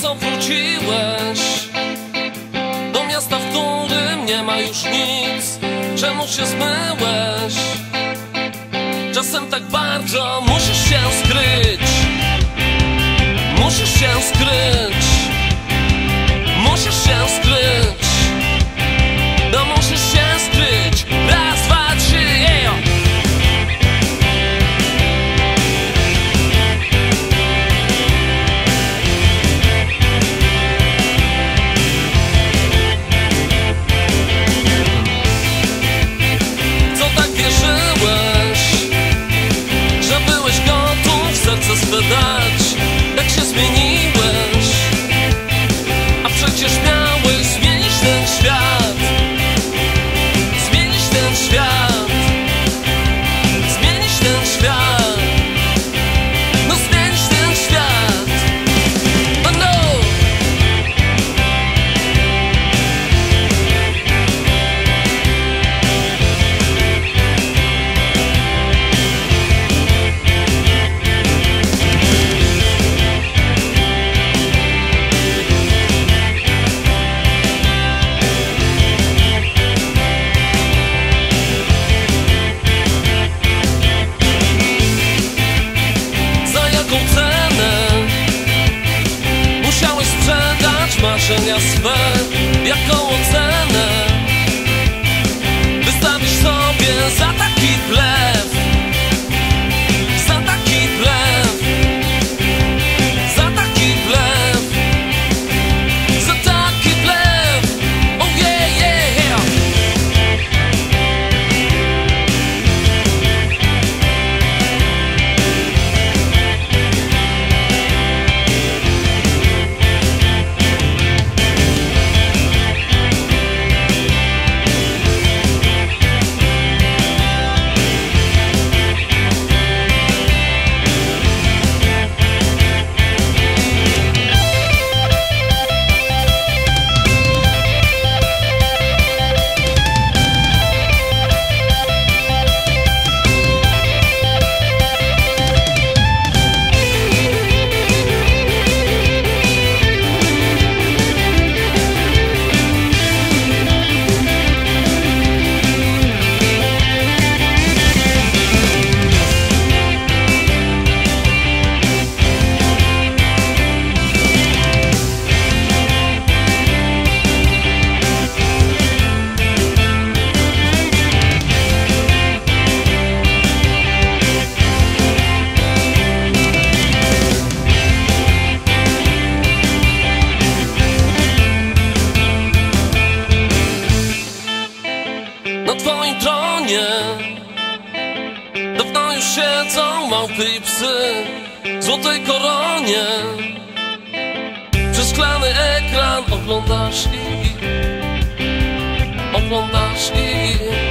co wróciłeś do miasta, w którym nie ma już nic. Czemu się zmyłeś? Czasem tak bardzo musisz się skryć. Musisz się skryć. Musisz się skryć. No musisz się skryć. Raz, dwa, trzy, yeah. Co tak wierzyłeś, że byłeś gotów serce swe dać? Jak się zmieniłeś, a przecież miałeś zmienić ten świat. Zmienić ten świat. Zmienić ten świat. No zmienić ten świat. Oh no. Musiałeś sprzedać marzenia swe. Jaką ocenę wystawisz sobie za taki blef? Za taki blef. Za taki blef. Za taki blef. Oh yeah, yeah. Na twoim tronie dawno już siedzą małpy i psy w złotej koronie. Przez szklany ekran oglądasz ich. Oglądasz ich.